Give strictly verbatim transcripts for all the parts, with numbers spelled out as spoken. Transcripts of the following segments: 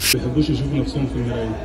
بيحبوش يشوفوا نفسهم في المراية.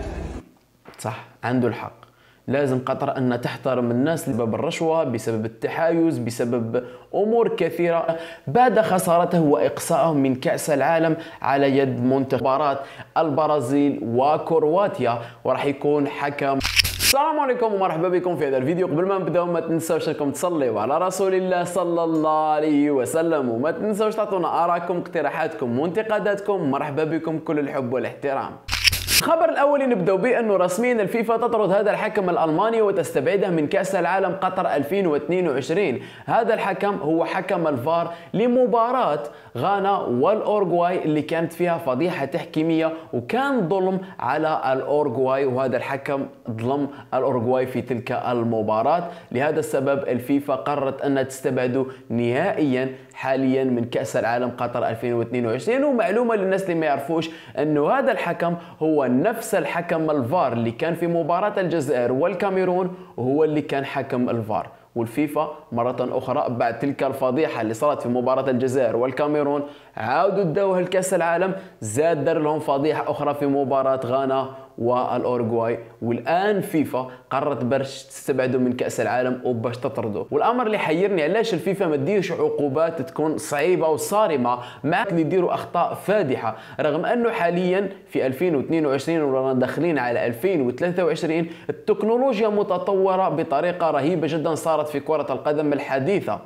صح، عنده الحق. لازم قطر أن تحترم الناس بسبب الرشوة، بسبب التحايز، بسبب أمور كثيرة، بعد خسارته وإقصائهم من كأس العالم على يد منتخبات البرازيل وكرواتيا. وراح يكون حكم. السلام عليكم ومرحبا بكم في هذا الفيديو. قبل ما نبداو ما تنساوش انكم تصليوا على رسول الله صلى الله عليه وسلم، وما تنساوش تعطونا آراءكم، اقتراحاتكم وانتقاداتكم. مرحبا بكم كل الحب والاحترام. الخبر الاول اللي نبداو به انه رسميا الفيفا تطرد هذا الحكم الالماني وتستبعده من كاس العالم قطر ألفين واثنين وعشرين. هذا الحكم هو حكم الفار لمباراه غانا والاورغواي اللي كانت فيها فضيحه تحكيميه وكان ظلم على الاورغواي، وهذا الحكم ظلم الاورغواي في تلك المباراه. لهذا السبب الفيفا قررت ان تستبعده نهائيا حاليا من كاس العالم قطر ألفين واثنين وعشرين. ومعلومه للناس اللي ما يعرفوش انه هذا الحكم هو نفس الحكم الفار اللي كان في مباراة الجزائر والكاميرون، وهو اللي كان حكم الفار. والفيفا مرة أخرى بعد تلك الفضيحة اللي صارت في مباراة الجزائر والكاميرون عاودوا ادوها لكأس العالم، زاد دار لهم فضيحة أخرى في مباراة غانا والأورغواي، والآن فيفا قررت باش تستبعده من كأس العالم وباش تطرده. والأمر اللي حيرني علاش الفيفا ما تديرش عقوبات تكون صعيبة وصارمة مع اللي يديروا أخطاء فادحة، رغم أنه حاليا في ألفين واثنين وعشرين ورانا داخلين على ألفين وثلاثة وعشرين التكنولوجيا متطورة بطريقة رهيبة جدا صارت في كرة القدم الحديثة.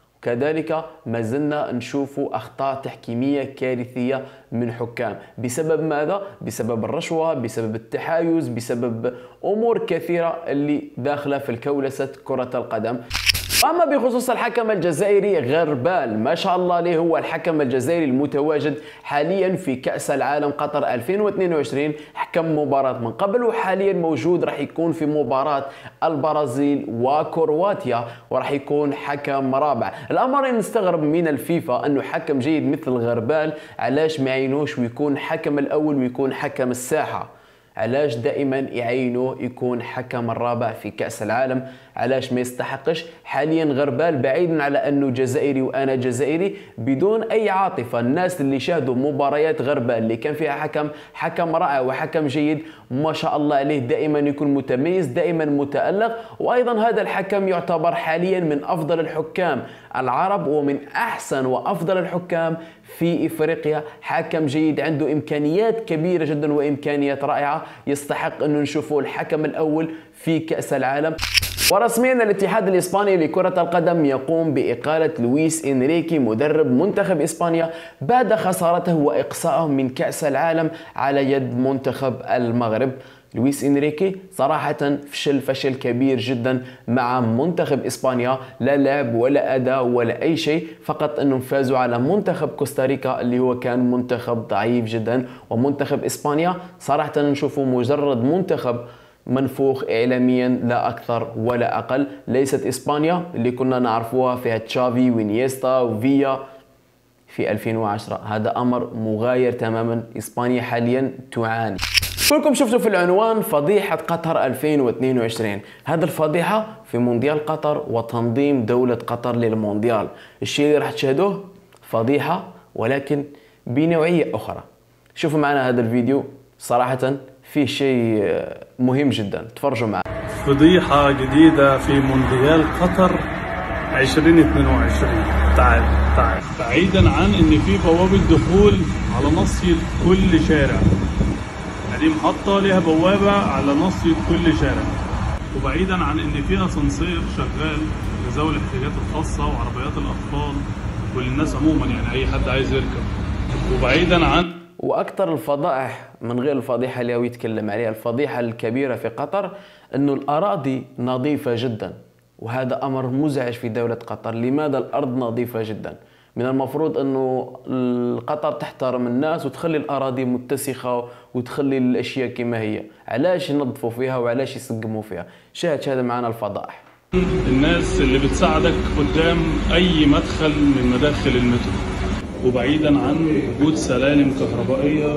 كذلك ما زلنا نشوف أخطاء تحكيمية كارثية من حكام. بسبب ماذا؟ بسبب الرشوة، بسبب التحايز، بسبب أمور كثيرة اللي داخلة في الكولسة كرة القدم. أما بخصوص الحكم الجزائري غربال، ما شاء الله عليه، هو الحكم الجزائري المتواجد حاليا في كأس العالم قطر ألفين واثنين وعشرين، حكم مباراة من قبل وحاليا موجود راح يكون في مباراة البرازيل وكرواتيا، وراح يكون حكم رابع. الأمر نستغرب من الفيفا أنه حكم جيد مثل غربال علاش ما يعينوش ويكون حكم الأول ويكون حكم الساحة؟ علاش دائما يعينوه يكون حكم الرابع في كأس العالم؟ علاش ما يستحقش؟ حاليا غربال بعيدا على انه جزائري وانا جزائري بدون اي عاطفه، الناس اللي شاهدوا مباريات غربال اللي كان فيها حكم حكم رائع وحكم جيد ما شاء الله عليه، دائما يكون متميز، دائما متألق. وايضا هذا الحكم يعتبر حاليا من افضل الحكام العرب ومن احسن وافضل الحكام في افريقيا، حكم جيد عنده امكانيات كبيره جدا وامكانيات رائعه، يستحق انه نشوفه الحكم الاول في كأس العالم. ورسميا الاتحاد الإسباني لكرة القدم يقوم بإقالة لويس إنريكي مدرب منتخب إسبانيا بعد خسارته وإقصائهم من كأس العالم على يد منتخب المغرب. لويس إنريكي صراحة فشل فشل كبير جدا مع منتخب إسبانيا، لا لعب ولا أداء ولا أي شيء، فقط أنهم فازوا على منتخب كوستاريكا اللي هو كان منتخب ضعيف جدا. ومنتخب إسبانيا صراحة نشوفه مجرد منتخب منفوخ إعلاميا لا أكثر ولا أقل. ليست إسبانيا اللي كنا نعرفوها فيها تشافي وينيستا وفيا في ألفين وعشرة، هذا أمر مغاير تماما. إسبانيا حاليا تعاني. كلكم شفتوا في العنوان فضيحة قطر ألفين واثنين وعشرين. هذا الفضيحة في مونديال قطر وتنظيم دولة قطر للمونديال. الشيء اللي راح تشاهدوه فضيحة ولكن بنوعية أخرى. شوفوا معنا هذا الفيديو، صراحة في شيء مهم جدا، تفرجوا معنا. فضيحة جديدة في مونديال قطر ألفين واثنين وعشرين. تعال تعال بعيدا عن ان في بوابة دخول على ناصية كل شارع، هذه محطة لها بوابة على ناصية كل شارع، وبعيدا عن ان في اسانسير شغال لذوي الاحتياجات الخاصة وعربيات الاطفال وللناس عموما، يعني اي حد عايز يركب، وبعيدا عن واكثر الفضائح من غير الفضيحه اللي هو يتكلم عليها، الفضيحه الكبيره في قطر انه الاراضي نظيفه جدا، وهذا امر مزعج في دوله قطر. لماذا الارض نظيفه جدا؟ من المفروض انه قطر تحترم الناس وتخلي الاراضي متسخه وتخلي الاشياء كما هي، علاش ينظفوا فيها وعلاش يسقموا فيها؟ شاهد شاهد معنا الفضائح. الناس اللي بتساعدك قدام اي مدخل من مداخل المترو، وبعيدا عن وجود سلالم كهربائية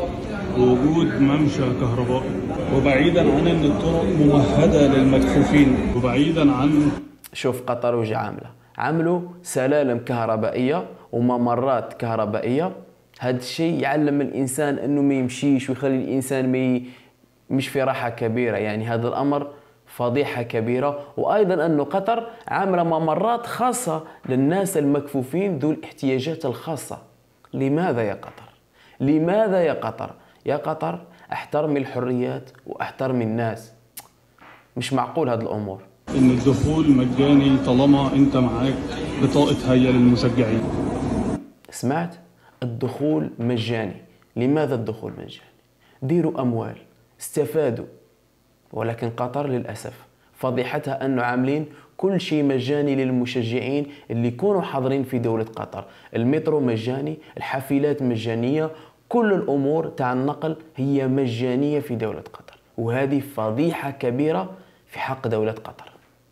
ووجود ممشى كهربائي، وبعيدا عن ان الطرق ممهدة للمكفوفين، وبعيدا عن شوف قطر وش عاملة، عملوا سلالم كهربائية وممرات كهربائية. هذا الشيء يعلم الإنسان أنه ما يمشيش ويخلي الإنسان ما ي... مش في راحة كبيرة. يعني هذا الأمر فضيحة كبيرة. وأيضا أن قطر عاملة ممرات خاصة للناس المكفوفين ذو الاحتياجات الخاصة. لماذا يا قطر؟ لماذا يا قطر؟ يا قطر احترمي الحريات واحترمي الناس. مش معقول هذه الأمور. إن الدخول مجاني طالما أنت معاك بطاقة هيئة للمشجعين. سمعت؟ الدخول مجاني. لماذا الدخول مجاني؟ ديروا أموال، استفادوا. ولكن قطر للأسف فضيحتها أنه عاملين كل شيء مجاني للمشجعين اللي يكونوا حاضرين في دولة قطر. المترو مجاني، الحافلات مجانية، كل الأمور تاع النقل هي مجانية في دولة قطر، وهذه فضيحة كبيرة في حق دولة قطر.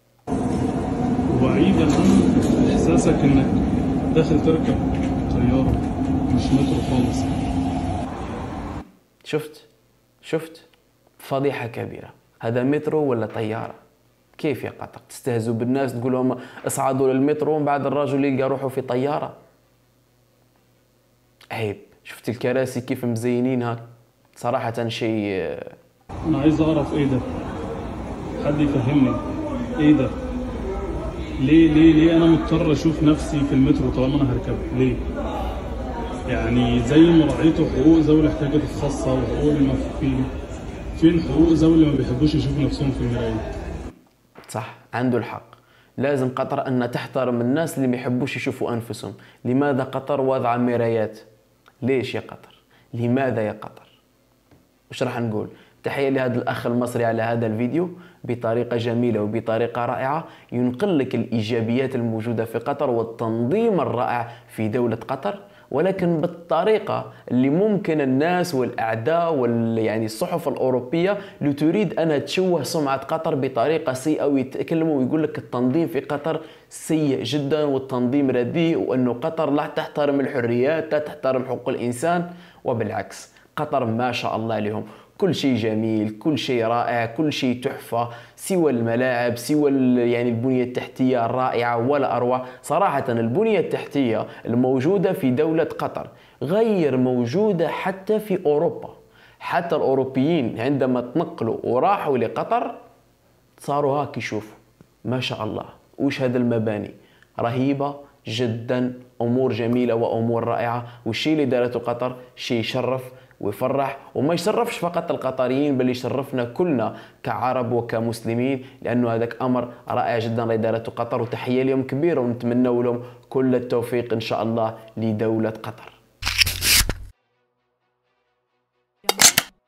وبعيدا عن إحساسك إنك داخل تركب طيارة مش مترو خالص. شفت؟ شفت؟ فضيحة كبيرة. هذا مترو ولا طيارة؟ كيف يا قطر تستهزوا بالناس تقول لهم اصعدوا للمترو ومن بعد الرجل يلقى روحه في طيارة؟ عيب. شفت الكراسي كيف مزينينها؟ صراحة شيء. أنا عايز أعرف إيه ده؟ حد يفهمني إيه ده؟ ليه ليه ليه أنا مضطر أشوف نفسي في المترو طالما أنا هركبه؟ ليه؟ يعني زي مراعية حقوق ذوي الاحتياجات الخاصة وحقوق المكفوفين، فين حقوق ذوي اللي ما بيحبوش يشوفوا نفسهم في المراية؟ صح، عنده الحق. لازم قطر أن تحترم الناس اللي ما يحبوش يشوفوا أنفسهم. لماذا قطر وضع مرايات؟ ليش يا قطر؟ لماذا يا قطر؟ وش راح نقول؟ تحية لهذا الأخ المصري على هذا الفيديو بطريقة جميلة وبطريقة رائعة ينقل لك الإيجابيات الموجودة في قطر والتنظيم الرائع في دولة قطر، ولكن بالطريقة اللي ممكن الناس والأعداء وال يعني الصحف الأوروبية اللي تريد أنها تشوه سمعة قطر بطريقة سيئة ويتكلموا ويقول لك التنظيم في قطر سيء جدا والتنظيم رديء وأنه قطر لا تحترم الحريات لا تحترم حقوق الإنسان. وبالعكس قطر ما شاء الله عليهم كل شيء جميل، كل شيء رائع، كل شيء تحفة، سوى الملاعب، سوى يعني البنية التحتية الرائعة ولا أروع. صراحة البنية التحتية الموجودة في دولة قطر غير موجودة حتى في أوروبا. حتى الأوروبيين عندما تنقلوا وراحوا لقطر صاروا هاك يشوفوا ما شاء الله وش هذا المباني رهيبة جدا، أمور جميلة وأمور رائعة. والشيء اللي دارته قطر شيء يشرف ويفرح، وما يشرفش فقط القطريين بل يشرفنا كلنا كعرب وكمسلمين، لأنه هذاك أمر رائع جدا اللي دارته قطر. وتحية لهم كبيرة ونتمنى لهم كل التوفيق إن شاء الله لدولة قطر.